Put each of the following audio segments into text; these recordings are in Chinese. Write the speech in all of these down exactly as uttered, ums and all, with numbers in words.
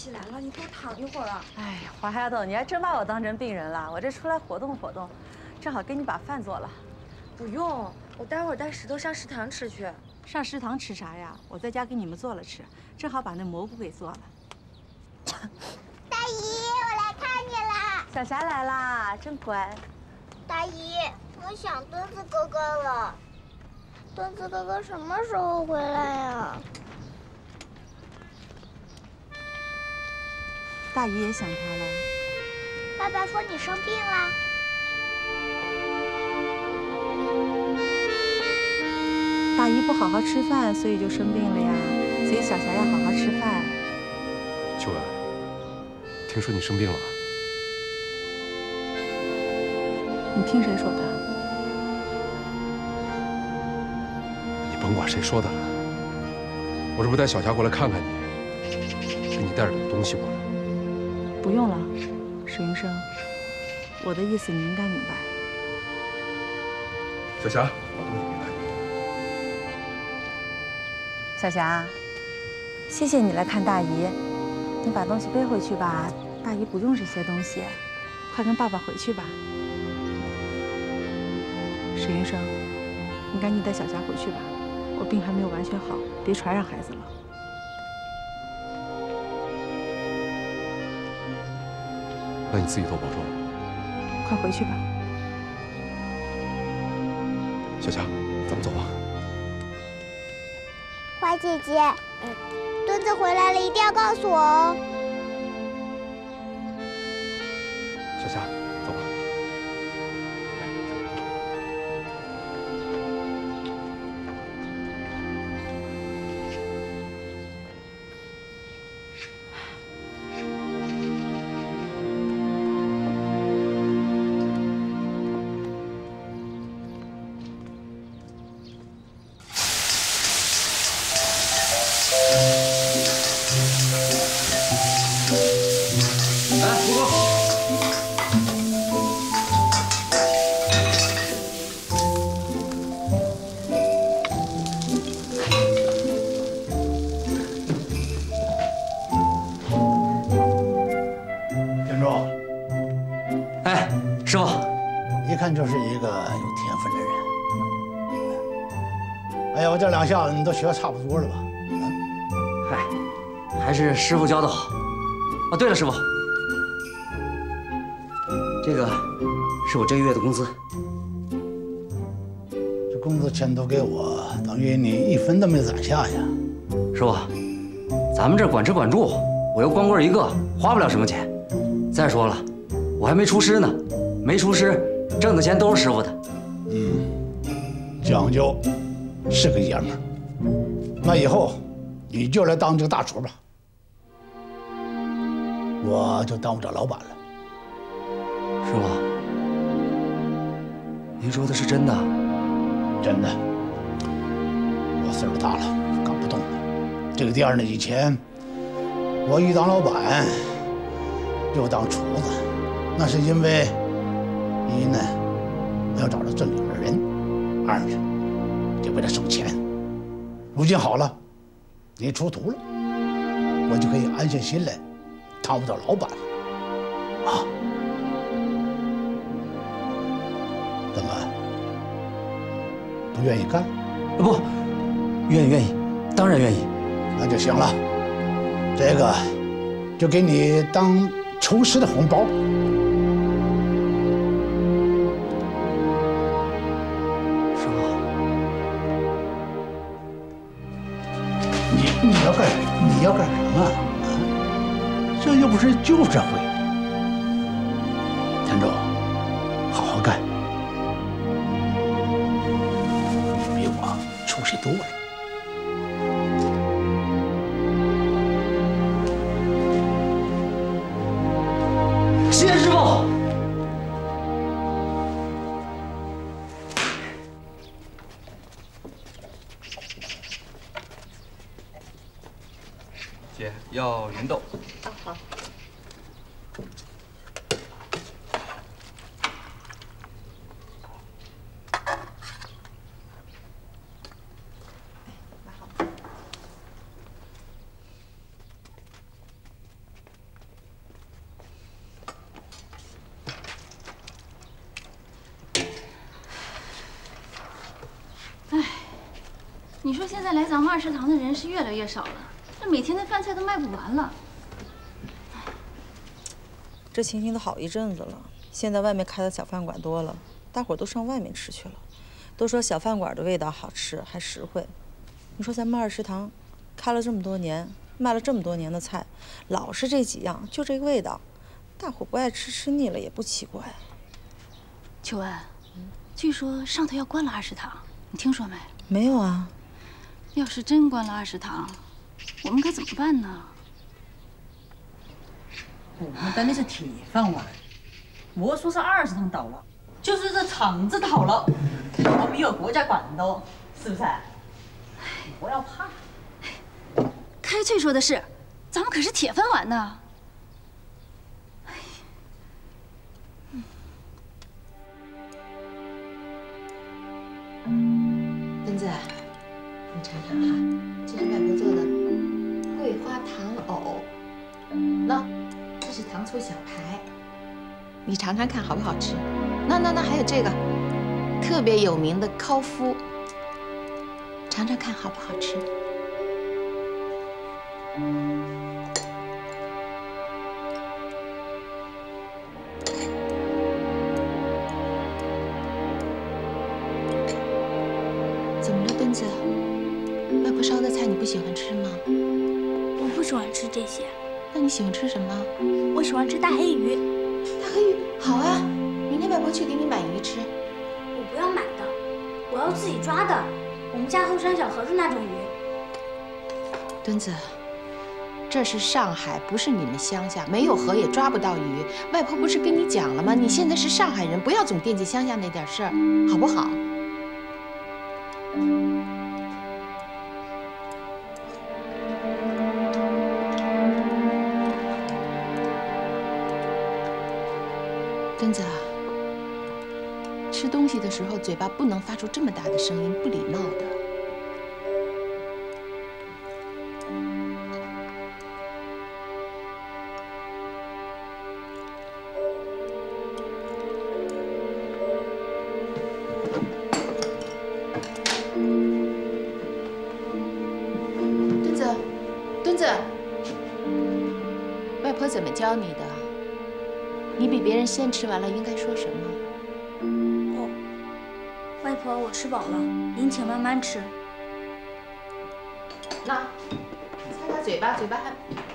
起来了，你给我躺一会儿啊！ 哎呀，黄丫头，你还真把我当成病人了。我这出来活动活动，正好给你把饭做了。 不用，我待会儿带石头上食堂吃去。 上食堂吃啥呀？我在家给你们做了吃，正好把那蘑菇给做了。 大姨，我来看你啦！ 小霞来啦，真乖。 大姨，我想墩子哥哥了。墩子哥哥什么时候回来呀？ 大姨也想他了。 爸爸说你生病了。 大姨不好好吃饭，所以就生病了呀。所以小霞要好好吃饭。 秋文，听说你生病了？ 你听谁说的？ 你甭管谁说的了。我这不带小霞过来看看你，给你带着点东西过来。 不用了，史云生，我的意思你应该明白。 小霞，把东西给带。 小霞，谢谢你来看大姨，你把东西背回去吧。大姨不用这些东西，快跟爸爸回去吧。史云生，你赶紧带小霞回去吧，我病还没有完全好，别传染孩子了。 那你自己多保重。 快回去吧。 小霞，咱们走吧。 花姐姐，嗯，墩子回来了，一定要告诉我哦。 小霞，走吧。 就是一个有天分的人。哎呀，我这两下子你都学得差不多了吧？ 嗨，还是师傅教的好。哦，对了，师傅，这个是我这个月的工资。 这工资钱都给我，等于你一分都没攒下呀。 师傅，咱们这管吃管住，我又光棍一个，花不了什么钱。再说了，我还没出师呢，没出师。挣的钱都是师傅的， 嗯，讲究，是个爷们儿。那以后你就来当这个大厨吧，我就当不了老板了。 师傅，您说的是真的？ 真的。我岁数大了，干不动了。这个店呢，以前我一当老板，又当厨子，那是因为。一呢，我要找到正经的人；二呢，就为了省钱。如今好了，你出徒了，我就可以安下心来，当不了老板了。啊？怎么不愿意干？ 不，愿意愿意，当然愿意。 那就行了，这个就给你当厨师的红包。你要干你要干什么啊？这又不是旧社会。田中，好好干，你比我出息多了。 谢谢师傅。 姐，要芸豆。 啊，好。 你说现在来咱们二食堂的人是越来越少了，这每天的饭菜都卖不完了。 这情形都好一阵子了，现在外面开的小饭馆多了，大伙都上外面吃去了。都说小饭馆的味道好吃，还实惠。你说咱们二食堂开了这么多年，卖了这么多年的菜，老是这几样，就这个味道，大伙不爱吃，吃腻了也不奇怪。 秋恩，据说上头要关了二食堂，你听说没？ 没有啊。 要是真关了二食堂，我们该怎么办呢？ 我们等的是铁饭碗，莫说是二食堂倒了，就是这厂子倒了，我们有国家管的，是不是？你不要怕。 开翠说的是，咱们可是铁饭碗呢。 墩子，你尝尝哈，这是外婆做的桂花糖藕，那这是糖醋小排，你尝尝看好不好吃？那那那还有这个特别有名的烤麸，尝尝看好不好吃？怎么了，墩子？外婆烧的菜你不喜欢吃吗？ 我不喜欢吃这些。 那你喜欢吃什么？ 我喜欢吃大黑鱼。 大黑鱼，好啊！明天外婆去给你买鱼吃。 我不要买的，我要自己抓的。我们家后山小河的那种鱼。 墩子，这是上海，不是你们乡下，没有河也抓不到鱼。外婆不是跟你讲了吗？你现在是上海人，不要总惦记乡下那点事儿，好不好？墩子，吃东西的时候嘴巴不能发出这么大的声音，不礼貌的。墩子，墩子，外婆怎么教你的？你比别人先吃完了，应该说什么？ 哦，外婆，我吃饱了，您请慢慢吃。 那，擦擦嘴巴，嘴巴还……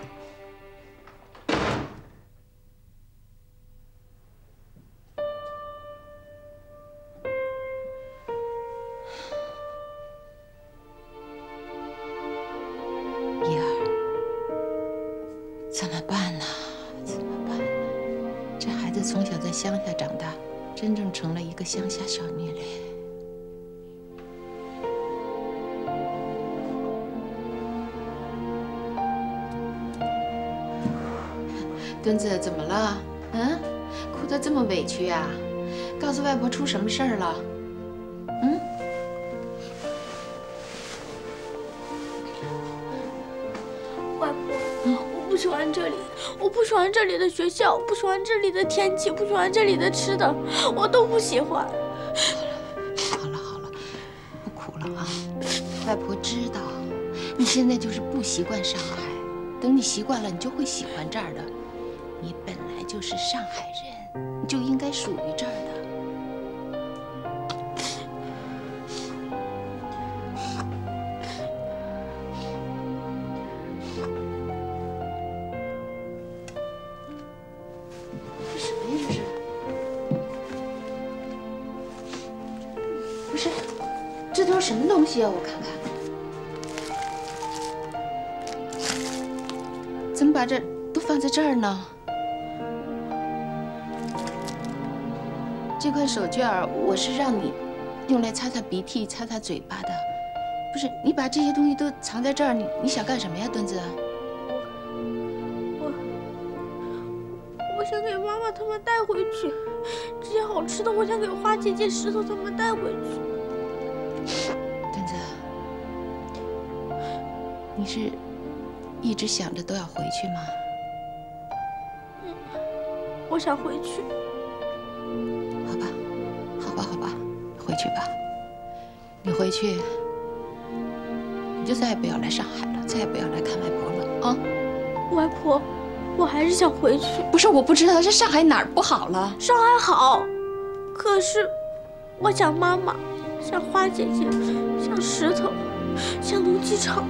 一儿，怎么办呢？怎么办呢？这孩子从小在乡下长大，真正成了一个乡下小女嘞。墩子，怎么了？嗯，哭得这么委屈啊？告诉外婆出什么事儿了？嗯？ 外婆，我不喜欢这里，我不喜欢这里的学校，不喜欢这里的天气，不喜欢这里的吃的，我都不喜欢。 好了好了，不哭了啊！外婆知道，你现在就是不习惯上海，等你习惯了，你就会喜欢这儿的。你本来就是上海人，你就应该属于这儿的。这什么呀？这是？不是，这都是什么东西啊？我看看。怎么把这都放在这儿呢？这块手绢我是让你用来擦擦鼻涕、擦擦嘴巴的，不是你把这些东西都藏在这儿，你你想干什么呀，墩子？ 我我想给妈妈他们带回去，这些好吃的我想给花姐姐、石头他们带回去。 墩子，你是一直想着都要回去吗？ 嗯，我想回去。 好吧，好吧，好吧，回去吧。你回去你就再也不要来上海了，再也不要来看外婆了啊！ 外婆，我还是想回去。 不是，我不知道这上海哪儿不好了。 上海好，可是我想妈妈，想花姐姐，想石头，想农机厂。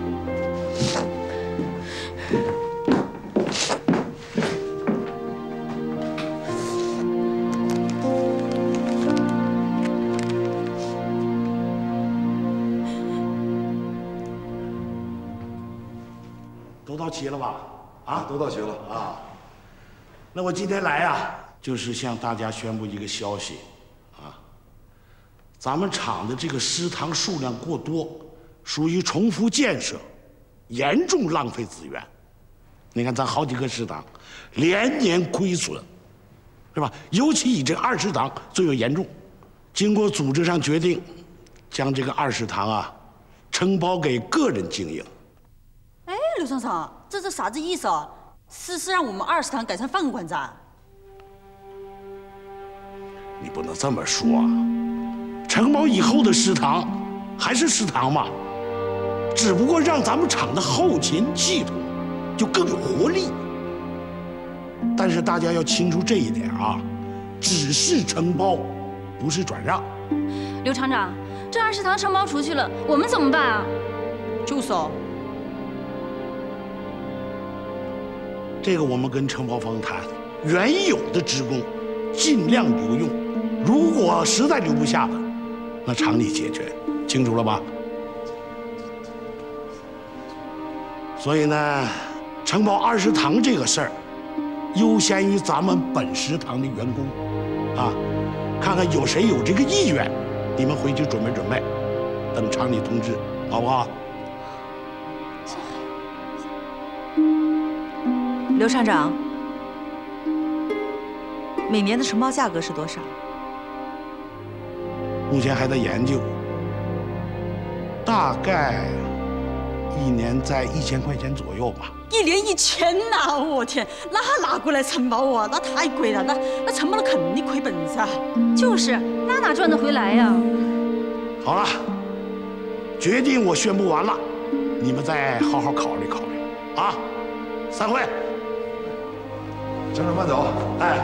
都到齐了吧？啊， 都到齐了啊。那我今天来呀，就是向大家宣布一个消息，啊，咱们厂的这个食堂数量过多，属于重复建设，严重浪费资源。你看咱好几个食堂，连年亏损，是吧？尤其以这二食堂最为严重。经过组织上决定，将这个二食堂啊，承包给个人经营。 哎，刘厂长，这是啥子意思啊？是是让我们二食堂改成饭馆子？ 你不能这么说啊！承包以后的食堂还是食堂嘛，只不过让咱们厂的后勤系统就更有活力。但是大家要清楚这一点啊，只是承包，不是转让。 刘厂长，这二食堂承包出去了，我们怎么办啊？ 就是哦。 这个我们跟承包方谈，原有的职工尽量留用，如果实在留不下的，那厂里解决，清楚了吧？所以呢，承包二食堂这个事儿，优先于咱们本食堂的员工，啊，看看有谁有这个意愿，你们回去准备准备，等厂里通知，好不好？ 刘厂长，每年的承包价格是多少？ 目前还在研究，大概一年在一千块钱左右吧。 一年一千呐！我天，那拿过来承包啊，那太贵了，那那承包了肯定亏本子啊。 就是，那哪赚得回来呀？ 好了，决定我宣布完了，你们再好好考虑考虑啊！散会。 厂长慢走， 哎。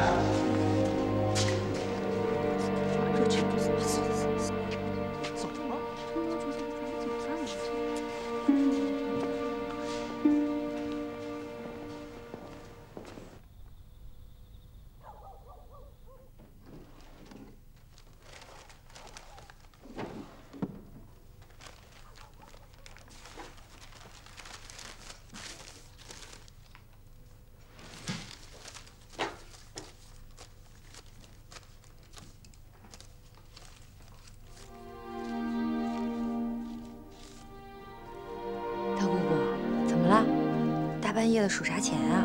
半夜的数啥钱啊？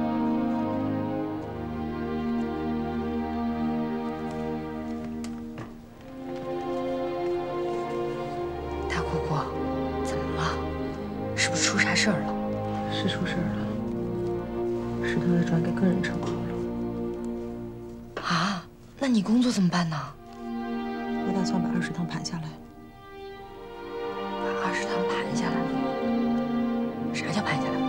大姑姑，怎么了？是不是出啥事儿了？ 是出事儿了，石头也转给个人承包了。 啊？那你工作怎么办呢？ 我打算把二食堂盘下来。 把二食堂盘下来？啥叫盘下来？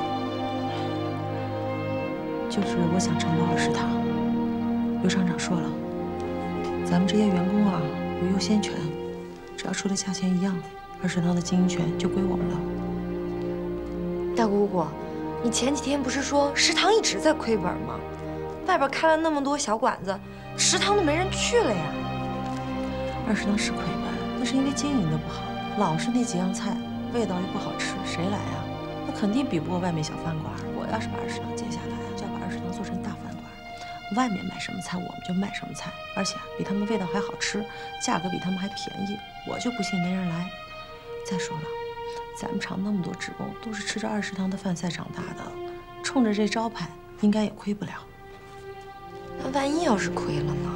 就是我想承包二食堂，刘厂长说了，咱们这些员工啊有优先权，只要出的价钱一样，二食堂的经营权就归我们了。 大姑姑，你前几天不是说食堂一直在亏本吗？外边开了那么多小馆子，食堂都没人去了呀。 二食堂是亏本，那是因为经营的不好，老是那几样菜，味道又不好吃，谁来呀？那肯定比不过外面小饭馆。我要是把二食堂接下来，就要把二食堂做成大饭馆，外面卖什么菜我们就卖什么菜，而且比他们味道还好吃，价格比他们还便宜，我就不信没人来。再说了，咱们厂那么多职工都是吃着二食堂的饭菜长大的，冲着这招牌，应该也亏不了。 那万一要是亏了呢？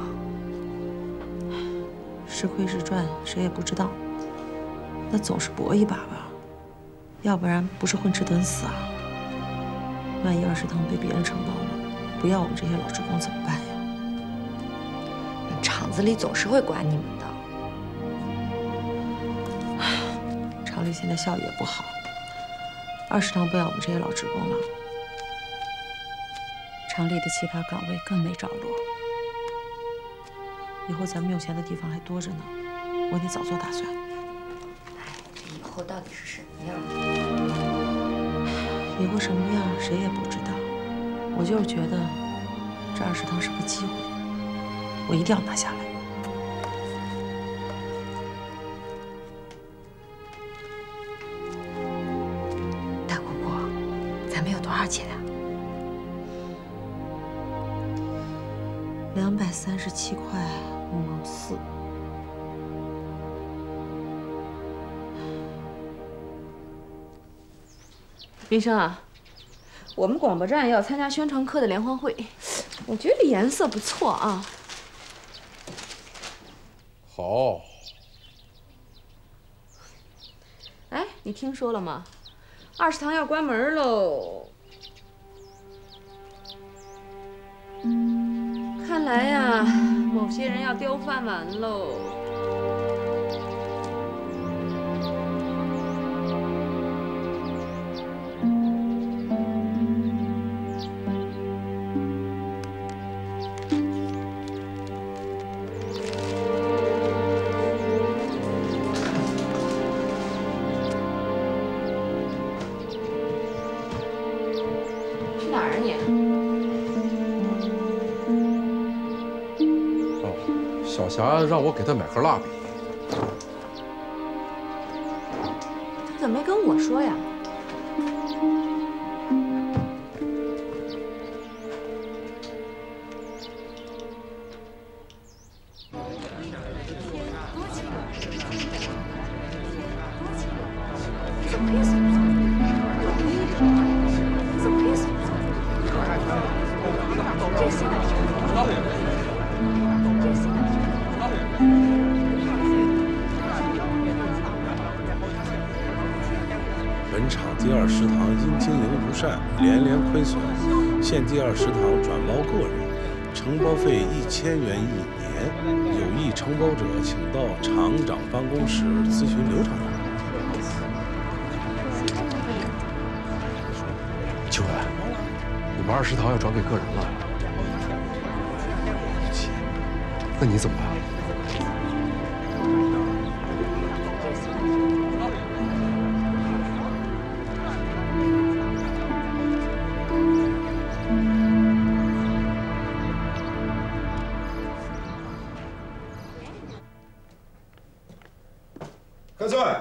是亏是赚，谁也不知道。那总是搏一把吧，要不然不是混吃等死啊。万一二食堂被别人承包了，不要我们这些老职工怎么办呀？ 厂子里总是会管你们的。 厂里里现在效益也不好，二食堂不要我们这些老职工了，厂里的其他岗位更没着落。以后咱们用钱的地方还多着呢，我得早做打算。 哎，这以后到底是什么样？ 以后什么样谁也不知道。我就是觉得这二食堂是个机会，我一定要拿下来。 多少钱啊？ 两百三十七块五毛四。 冰生啊，我们广播站要参加宣传科的联欢会，我觉得这颜色不错啊。 好。 哎，你听说了吗？ 二食堂要关门喽！看来呀，某些人要丢饭碗喽。 小霞让我给她买盒蜡笔， 她怎么没跟我说呀？ 怎么意思？怎么意思？这新的。 本场第二食堂因经营不善，连连亏损，现第二食堂转包个人，承包费一千元一年。有意承包者，请到厂长办公室咨询刘厂长。 秋文，你们二食堂要转给个人了，那你怎么办？ 开翠， 哎，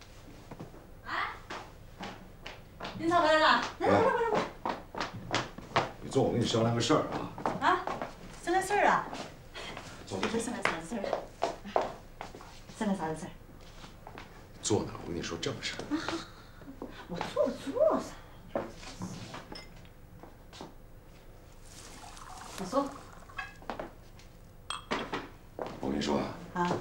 领导回来了，来来来来来， 你坐，我跟你商量个事儿啊。 啊，商量事儿啊？ 坐坐坐。 商量啥子事儿？商量啥子事儿？ 坐呢，我跟你说正事儿。 啊，我坐坐噻。我说。 我跟你说啊。 啊。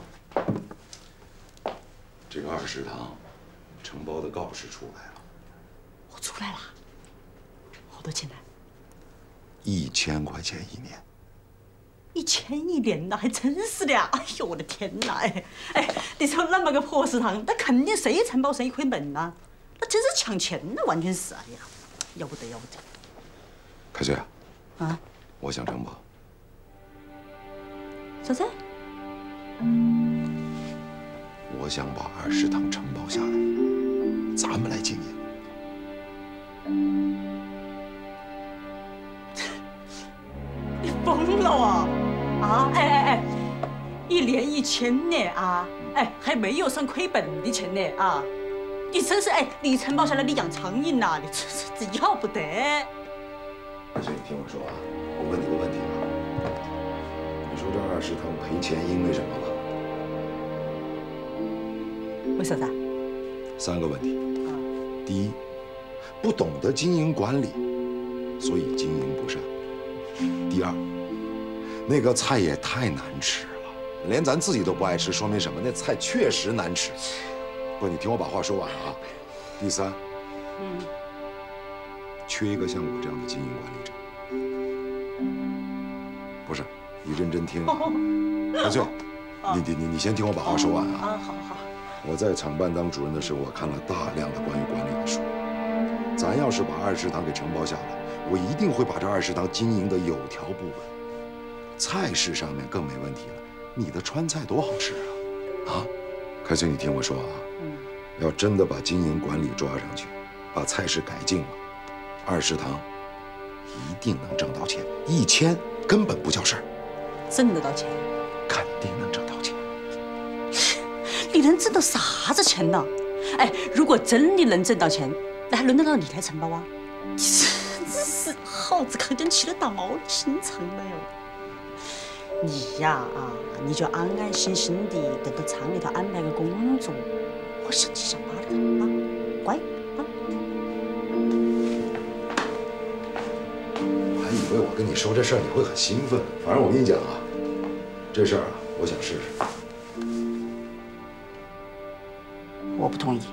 这个二食堂承包的告示出来了， 我出来了，好多钱呢？ 一千块钱一年。 一千一年呐，还真是的啊！哎呦，我的天哪！哎哎，你说那么个破食堂，那肯定谁承包谁亏本呐，那真是抢钱呐，完全是！哎呀，要不得要不得！ 开翠啊， 啊， 我想承包。 啥子？ 我想把二食堂承包下来，咱们来经营。 你疯了啊！啊！哎哎哎，一年一千呢啊！哎，还没有算亏本的钱呢啊！你真是哎，你承包下来你养苍蝇呐！你这这这要不得！ 所以你听我说啊，我问你个问题啊，你说这二食堂赔钱因为什么吧？ 为啥子？ 三个问题。第一，不懂得经营管理，所以经营不善。第二，那个菜也太难吃了，连咱自己都不爱吃，说明什么？那菜确实难吃。不，你听我把话说完啊。第三， 嗯， 缺一个像我这样的经营管理者。不是，你认真听。小翠，你你你你先听我把话说完啊。 啊，好好。 我在厂办当主任的时候，我看了大量的关于管理的书。咱要是把二食堂给承包下来，我一定会把这二食堂经营的有条不紊。菜式上面更没问题了，你的川菜多好吃啊！啊，开翠，你听我说啊，要真的把经营管理抓上去，把菜式改进了，二食堂一定能挣到钱，一千根本不叫事儿。 挣得到钱？ 肯定能挣到钱。 你能挣到啥子钱呢？哎，如果真的能挣到钱，那还轮得到你来承包啊？你真是耗子扛将起了刀心肠了哟！你呀啊，你就安安心心的等到厂里头安排个工作，我上去上班了啊，乖啊！ 我还以为我跟你说这事儿你会很兴奋，反正我跟你讲啊，这事儿啊，我想试试。 我不同意。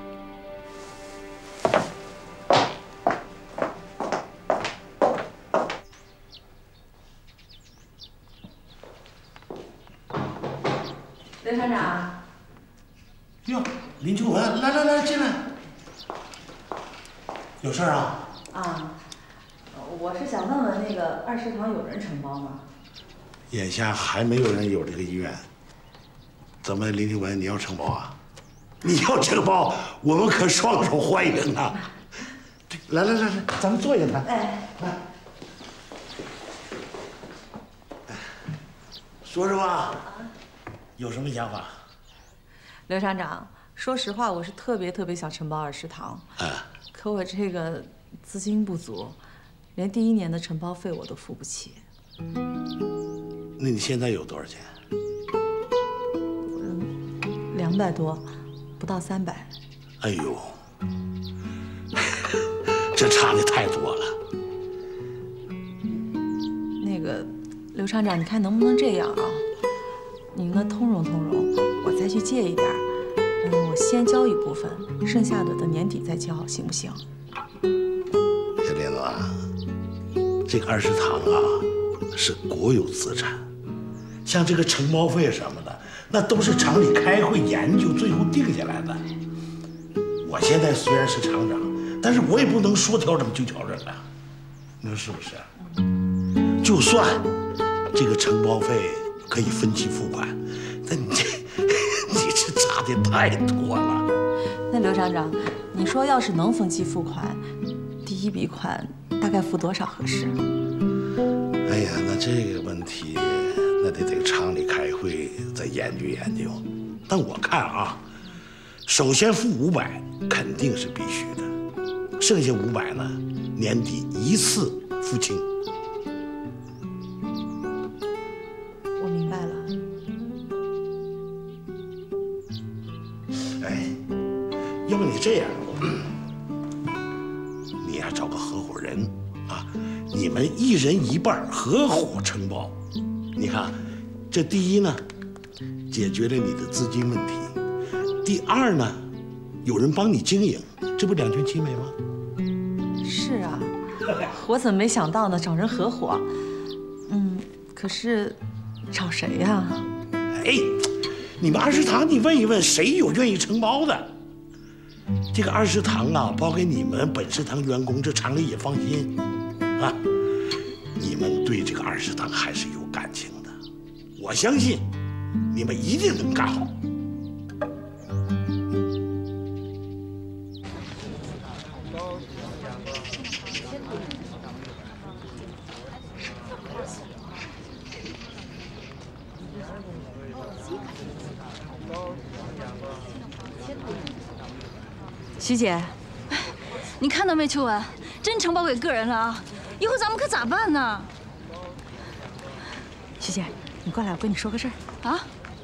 刘厂长。 哟，林秋文，来来来，进来。有事儿啊？ 啊，我是想问问那个二食堂有人承包吗？ 眼下还没有人有这个意愿。怎么，林秋文，你要承包啊？你要承包，我们可双手欢迎啊！来来来来，咱们坐下谈。 哎， 来，说说吧，有什么想法？ 刘厂长，说实话，我是特别特别想承包二食堂。 啊。 可我这个资金不足，连第一年的承包费我都付不起。 那你现在有多少钱？ 嗯，两百多。不到三百， 哎呦，这差的太多了。 那个刘厂长，你看能不能这样啊？您呢通融通融，我再去借一点，嗯，我先交一部分，剩下的等年底再交，行不行？ 小莲子啊，这个二食堂啊是国有资产，像这个承包费什么的。那都是厂里开会研究，最后定下来的。我现在虽然是厂长，但是我也不能说调整就调整啊，你说是不是？就算这个承包费可以分期付款，但你这你这差的太多了。 那刘厂长，你说要是能分期付款，第一笔款大概付多少合适？ 哎呀，那这个问题。那得在厂里开会再研究研究，但我看啊，首先付五百肯定是必须的，剩下五百呢，年底一次付清。 我明白了。 哎，要不你这样，你呀找个合伙人啊，你们一人一半合伙承包。你看，这第一呢，解决了你的资金问题；第二呢，有人帮你经营，这不两全其美吗？ 是啊，我怎么没想到呢？找人合伙，嗯，可是找谁呀？ 哎，你们二食堂，你问一问，谁有愿意承包的？这个二食堂啊，包给你们本食堂员工，这厂里也放心啊。你们对这个二食堂还是有感情的，我相信你们一定能干好。 徐姐，你看到没，秋文，真承包给个人了啊！以后咱们可咋办呢？ 徐姐，你过来，我跟你说个事儿啊。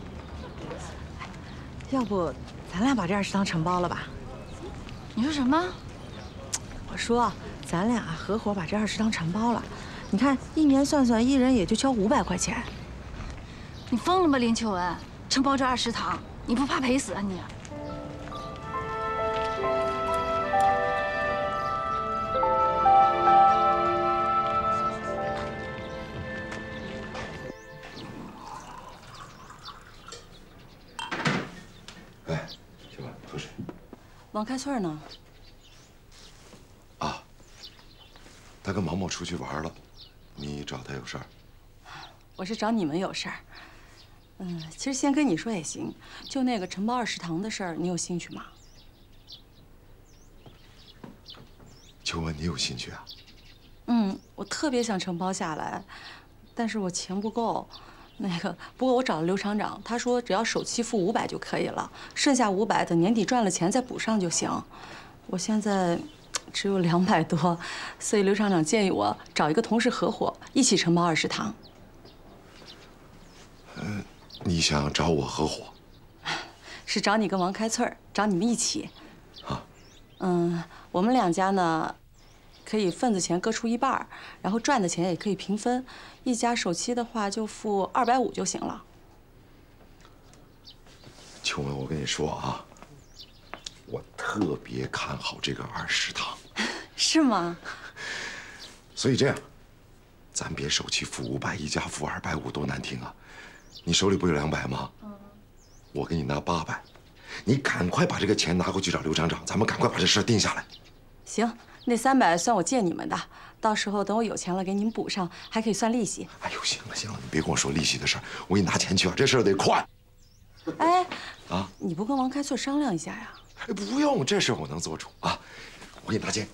要不咱俩把这二食堂承包了吧？ 你说什么？ 我说咱俩合伙把这二食堂承包了，你看一年算算，一人也就交五百块钱。 你疯了吗，林秋文？承包这二食堂，你不怕赔死啊你？ 哎，秋王开翠呢？ 啊，他跟毛毛出去玩了，你找他有事儿？ 我是找你们有事儿。嗯，其实先跟你说也行，就那个承包二食堂的事儿，你有兴趣吗？ 秋文，你有兴趣啊？ 嗯，我特别想承包下来，但是我钱不够。那个，不过我找了刘厂长，他说只要首期付五百就可以了，剩下五百等年底赚了钱再补上就行。我现在只有两百多，所以刘厂长建议我找一个同事合伙，一起承包二食堂。 嗯，你想找我合伙？ 是找你跟王开翠儿，找你们一起。啊。嗯，我们两家呢，可以份子钱各出一半，然后赚的钱也可以平分。一家首期的话就付二百五就行了。 秋文，我跟你说啊，我特别看好这个二食堂。 是吗？ 所以这样，咱别首期付五百，一家付二百五，多难听啊！你手里不有两百吗？嗯。我给你拿八百，你赶快把这个钱拿过去找刘厂长，咱们赶快把这事定下来。 行，那三百算我借你们的，到时候等我有钱了给你们补上，还可以算利息。 哎呦，行了行了，你别跟我说利息的事儿，我给你拿钱去啊，这事儿得快。 哎， 啊， 你不跟王开翠商量一下呀？ 哎，不用，这事我能做主啊，我给你拿钱。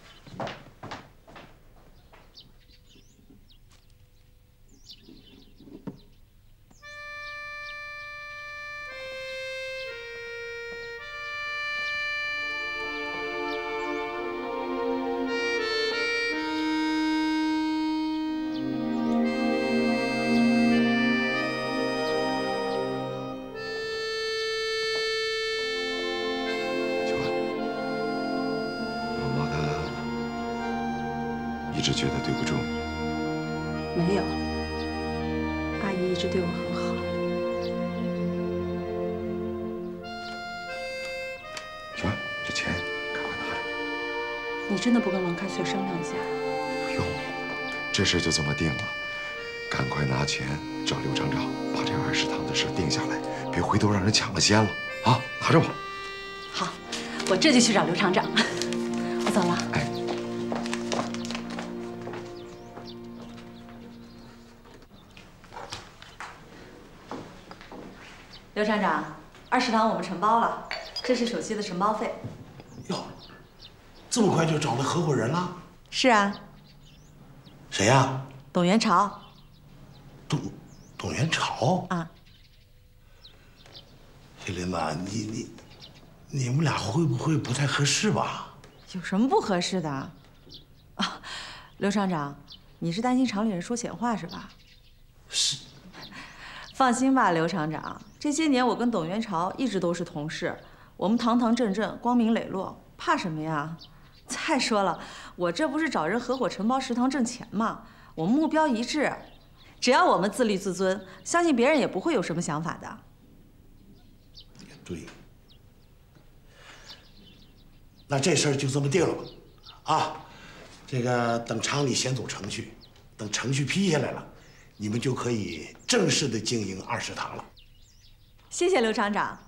一直觉得对不住你？ 没有，阿姨一直对我很好。 行吧，这钱赶快拿着。 你真的不跟王开翠商量一下？ 不用，这事就这么定了。赶快拿钱找刘厂长，把这二食堂的事定下来，别回头让人抢了先了啊！拿着吧。 好，我这就去找刘厂长。我走了。 哎。 刘厂长，二食堂我们承包了，这是首期的承包费。 哟，这么快就找到合伙人了？ 是啊。 谁呀？ 董元朝。 董董元朝啊。 小林子，你你你们俩会不会不太合适吧？ 有什么不合适的？啊，刘厂长，你是担心厂里人说闲话是吧？ 是。 放心吧，刘厂长，这些年我跟董元朝一直都是同事，我们堂堂正正、光明磊落，怕什么呀？再说了，我这不是找人合伙承包食堂挣钱吗？我们目标一致，只要我们自立自尊，相信别人也不会有什么想法的。 也对，那这事儿就这么定了吧？啊，这个等厂里先走程序，等程序批下来了。你们就可以正式的经营二食堂了。 谢谢刘厂长。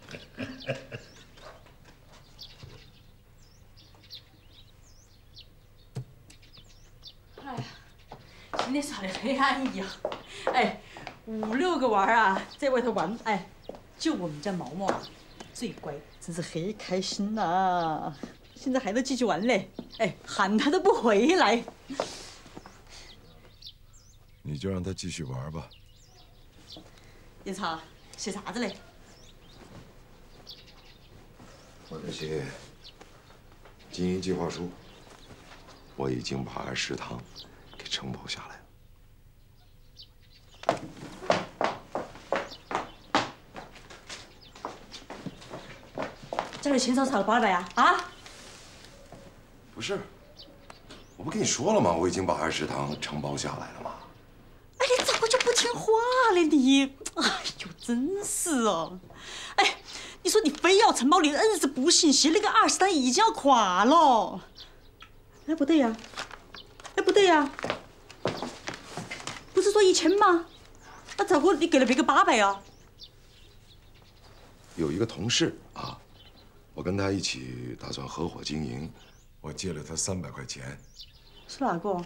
哎呀，今天耍得很安逸啊！哎，五六个娃儿啊，在外头玩，哎，就我们家毛毛啊最乖，真是很开心呐！现在还能继续玩嘞，哎，喊他都不回来。 你就让他继续玩吧。 元朝，写啥子嘞？ 我这些经营计划书，我已经把二食堂给承包下来了。这里钱少少了八百呀？啊？ 不是，我不跟你说了吗？我已经把二食堂承包下来了吗？ 哎，你咋个就不听话了你？哎呦，真是哦！哎，你说你非要承包，你硬是不行，现那个二食堂已经要垮了。哎，不对呀，哎，不对呀，不是说一千吗？那咋个你给了别个八百啊？ 有一个同事啊， 我跟他一起打算合伙经营，我借了他三百块钱。 是哪个？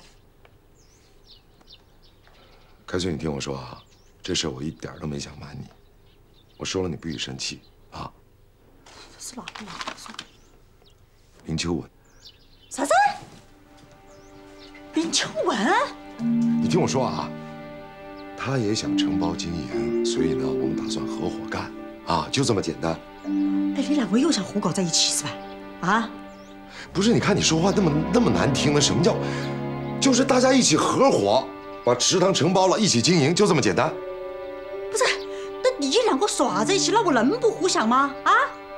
开翠，你听我说啊，这事我一点都没想瞒你，我说了你不许生气啊。 是哪个？哪个说？ 林秋文。 啥子？林秋文？ 你听我说啊，他也想承包经营，所以呢，我们打算合伙干啊，就这么简单。 哎，你俩我又想胡搞在一起是吧？啊？ 不是，你看你说话那么那么难听的，什么叫？就是大家一起合伙把食堂承包了，一起经营，就这么简单。 不是，那你两个耍在一起，那我能不胡想吗？啊？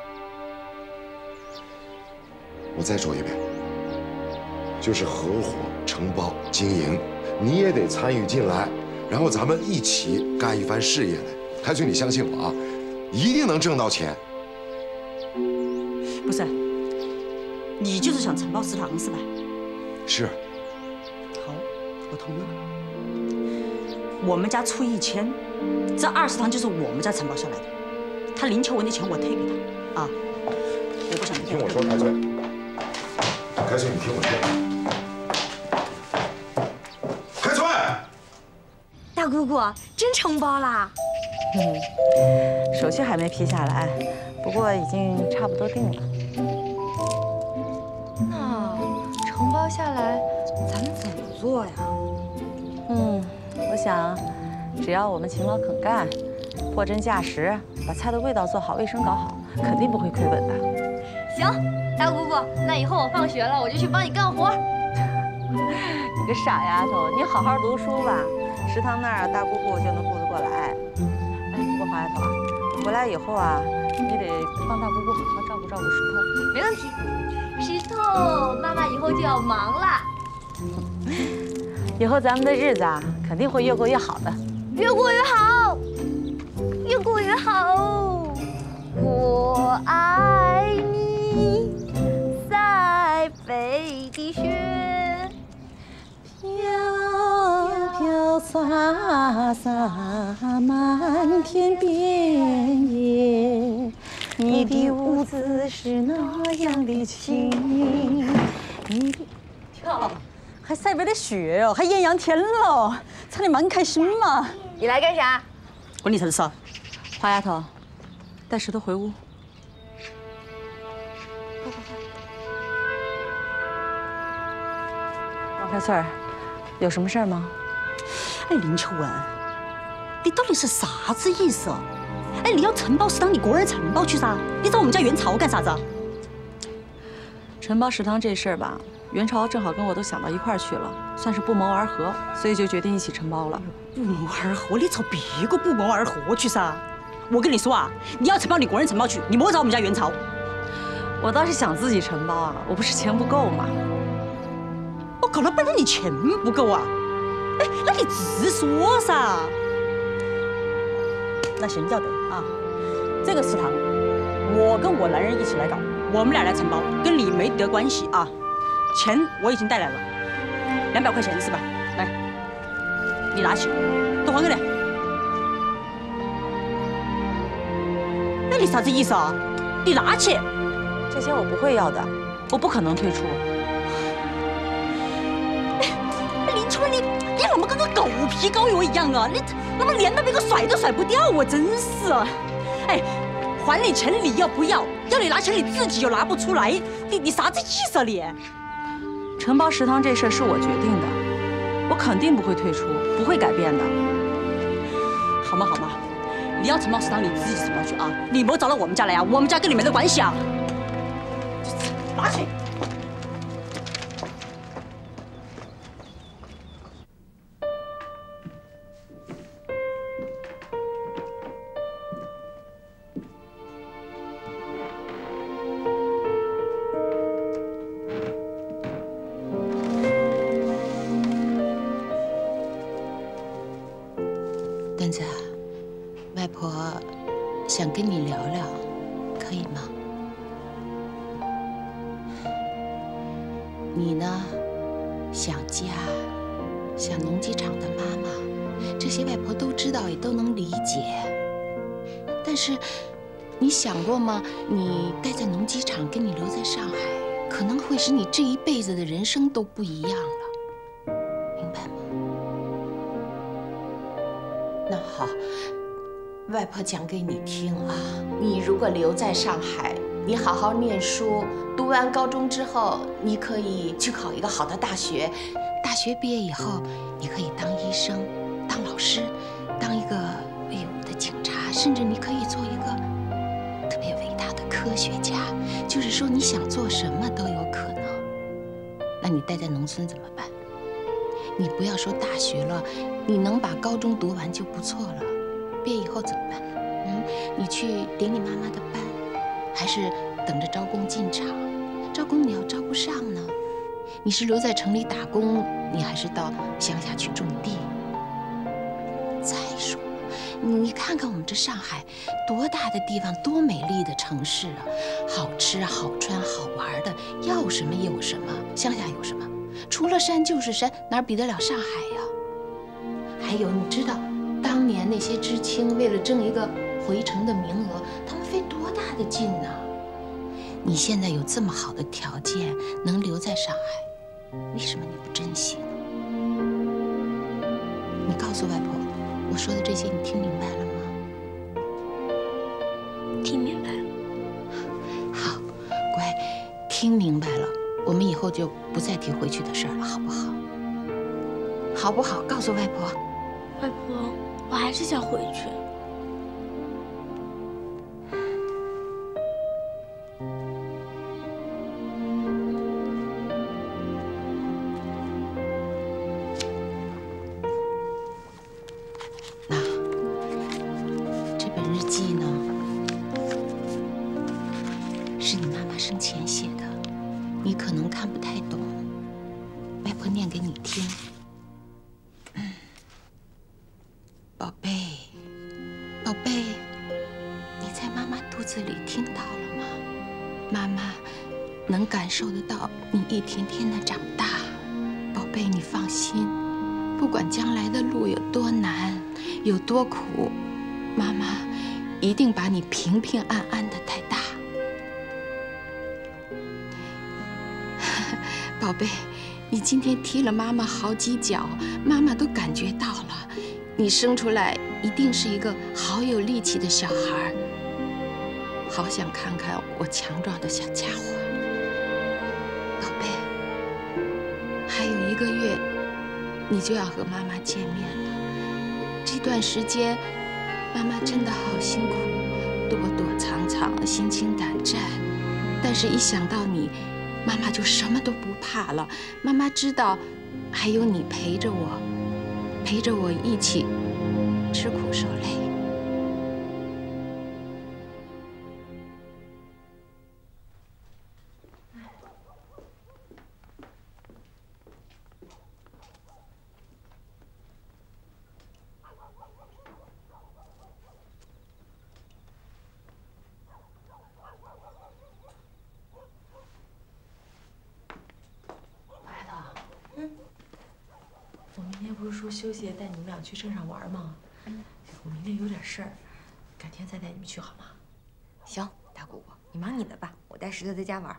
我再说一遍，就是合伙承包经营，你也得参与进来，然后咱们一起干一番事业来。开翠，你相信我啊，一定能挣到钱。 不是，你就是想承包食堂是吧？ 是。 好，我同意。我们家出一千，这二食堂就是我们家承包下来的。他林秋文的钱我退给他啊，我不想你听我说，开翠。开翠，你听我说。开翠， 大姑姑真承包啦？ 嗯，手续还没批下来，不过已经差不多定了。 那承包下来，咱们怎么做呀？ 嗯，我想，只要我们勤劳肯干，货真价实，把菜的味道做好，卫生搞好，肯定不会亏本的。 行，大姑姑，那以后我放学了，我就去帮你干活。 你个傻丫头，你好好读书吧，食堂那儿大姑姑就能顾得过来。哎，不过黄丫头啊，回来以后啊，你得帮大姑姑好好照顾照顾石头。 没问题，石头，妈妈以后就要忙了。 以后咱们的日子啊，肯定会越过越好的。 越过越好，越过越好。我爱你，在北的雪， 飘飘洒洒满天遍野，你的舞姿是那样的轻，你的跳。还晒不得雪哦，还艳阳天了，唱得蛮开心嘛。 你来干啥？ 关你啥事啊？ 花丫头，带石头回屋。王开翠儿，有什么事儿吗？ 哎，林秋文，你到底是啥子意思啊？哎，你要承包食堂，你个人承包去噻，你找我们家元朝干啥子？ 承包食堂这事儿吧。元朝正好跟我都想到一块儿去了，算是不谋而合，所以就决定一起承包了。 不谋而合，你找别个不谋而合去噻！我跟你说啊，你要承包你个人承包去，你莫找我们家元朝。 我倒是想自己承包啊，我不是钱不够嘛。 我搞了半天你钱不够啊？哎，那你直说噻。那行要得啊，这个食堂我跟我男人一起来搞，我们俩来承包，跟你没得关系啊。钱我已经带来了，两百块钱是吧？来，你拿去，都还给你。那你啥子意思啊？你拿去， 这些我不会要的，我不可能退出。 哎，林春，你你怎么跟个狗皮膏药一样啊？你那么连到别个甩都甩不掉，我真是。哎，还你钱你要不要？要你拿钱你自己又拿不出来，你你啥子意思啊你？ 承包食堂这事儿是我决定的，我肯定不会退出，不会改变的。 好嘛好嘛，你要承包食堂你自己承包去啊，你莫找到我们家来啊，我们家跟你没得关系啊。拿去。 墩子，外婆想跟你聊聊，可以吗？你呢，想家，想农机厂的妈妈，这些外婆都知道，也都能理解。但是， 你想过吗？你待在农机厂，跟你留在上海，可能会使你这一辈子的人生都不一样了，明白吗？那好，外婆讲给你听啊。你如果留在上海，你好好念书，读完高中之后，你可以去考一个好的大学。大学毕业以后，你可以当医生、当老师、当一个威武的警察，甚至你可以做一个特别伟大的科学家。就是说，你想做什么都有可能。那你待在农村怎么办？你不要说大学了，你能把高中读完就不错了。毕业以后怎么办？嗯，你去顶你妈妈的班，还是等着招工进厂？招工你要招不上呢？你是留在城里打工，你还是到乡下去种地？再说了，你看看我们这上海，多大的地方，多美丽的城市啊！好吃、好穿、好玩的，要什么有什么。乡下有什么？除了山就是山，哪比得了上海呀？还有，你知道当年那些知青为了争一个回城的名额，他们费多大的劲呢？你现在有这么好的条件，能留在上海，为什么你不珍惜呢？你告诉外婆，我说的这些你听明白了吗？ 听明白了。 好，乖，听明白了，我们以后就不再提回去的事儿了，好不好？好不好？告诉外婆。 外婆，我还是想回去。 生前写的，你可能看不太懂，外婆念给你听。嗯，宝贝，宝贝，你在妈妈肚子里听到了吗？妈妈能感受得到你一天天的长大。宝贝，你放心，不管将来的路有多难，有多苦，妈妈一定把你平平安安的带大。宝贝，你今天踢了妈妈好几脚，妈妈都感觉到了。你生出来一定是一个好有力气的小孩，好想看看我强壮的小家伙。宝贝，还有一个月，你就要和妈妈见面了。这段时间，妈妈真的好辛苦，躲躲藏藏，心惊胆战。但是，一想到你，妈妈就什么都不怕了。妈妈知道，还有你陪着我，陪着我一起吃苦受累。 我明天不是说休息带你们俩去镇上玩吗？嗯，我明天有点事儿，改天再带你们去好吗？ 行，大姑姑，你忙你的吧，我带石头在家玩。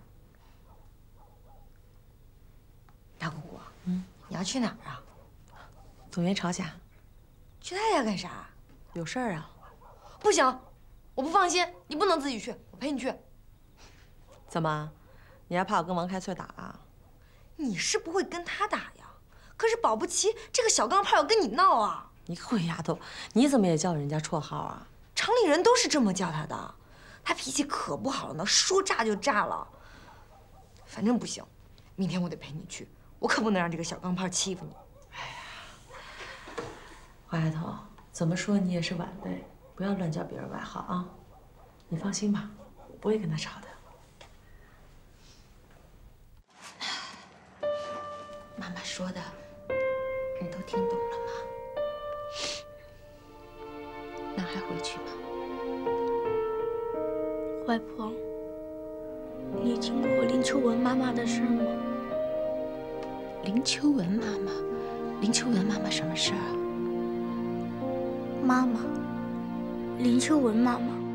大姑姑，嗯，你要去哪儿啊？ 总元朝家。 去他家干啥？ 有事儿啊？ 不行，我不放心，你不能自己去，我陪你去。 怎么，你还怕我跟王开翠打啊？ 你是不会跟他打呀。可是保不齐这个小钢炮要跟你闹啊！ 你个鬼丫头，你怎么也叫人家绰号啊？ 城里人都是这么叫他的，他脾气可不好了呢，说炸就炸了。反正不行，明天我得陪你去，我可不能让这个小钢炮欺负你。 哎呀，花丫头，怎么说你也是晚辈，不要乱叫别人外号啊！你放心吧，我不会跟他吵的。 妈妈说的，你都听懂了吗？那还回去吗？ 外婆，你听过林秋文妈妈的事吗？ 林秋文妈妈，林秋文妈妈什么事儿啊？ 妈妈，林秋文妈妈